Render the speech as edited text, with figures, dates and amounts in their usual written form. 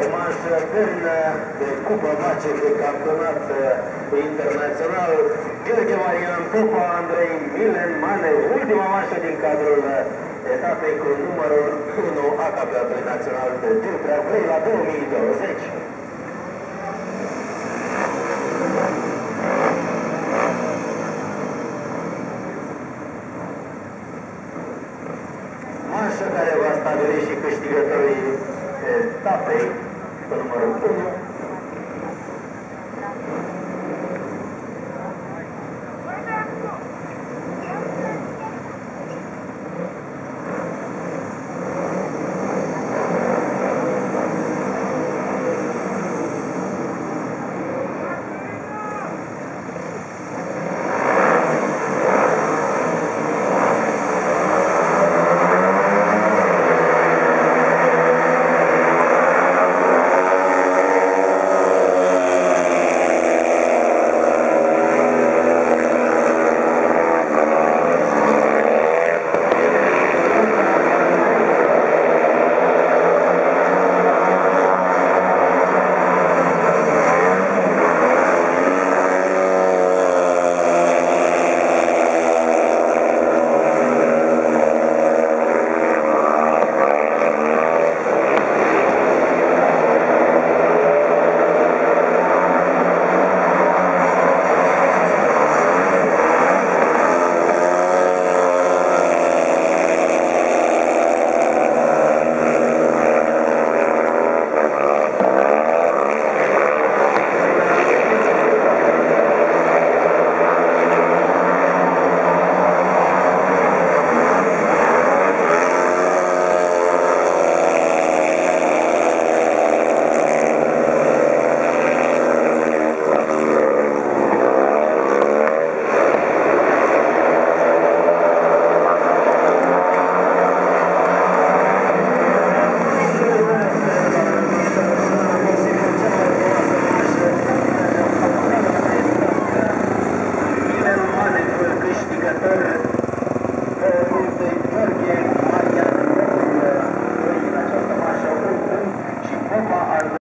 manșă demnă de cupă mace de campionat internațional. Gheorghe Marian Popa, Andrei Milen Manev, ultima manșă din cadrul etapei cu numărul 1 a campionatului național de tir prea la 2020. Manșă care va stabili și câștigătorii etapei cu numărul 1.